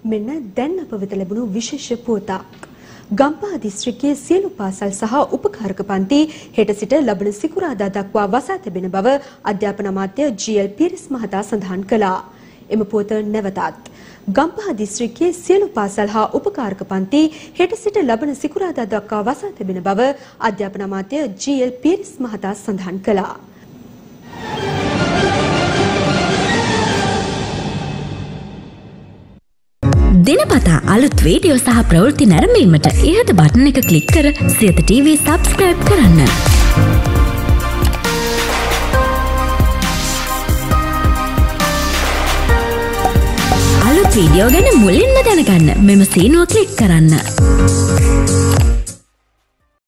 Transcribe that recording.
මෙන්න දැන් අප වෙත ලැබුණු විශේෂ පුවතක්. ගම්පහ දිස්ත්‍රික්කයේ සියලු පාසල් සහ උපකාරක පන්ති හෙට සිට ලබන සිකුරාදා දක්වා වසා තිබෙන බව අධ්‍යාපන අමාත්‍ය ජී.එල්. පීරිස් මහතා සඳහන් කළා. එම පුවත නැවතත් ගම්පහ දිස්ත්‍රික්කයේ සියලු පාසල් හා උපකාරක පන්ති හෙට සිට ලබන සිකුරාදා දක්වා වසා තිබෙන බව අධ්‍යාපන අමාත්‍ය ජී.එල්. පීරිස් මහතා සඳහන් කළා. දිනපතා අලුත් වීඩියෝ සහ ප්‍රවෘත්ති නැරඹීමට ඉහත බටන් එක ක්ලික් කර සියත TV සබ්ස්ක්‍රයිබ් කරන්න. අලුත් වීඩියෝ ගැන මුලින්ම දැනගන්න මෙම සීනුව ක්ලික් කරන්න.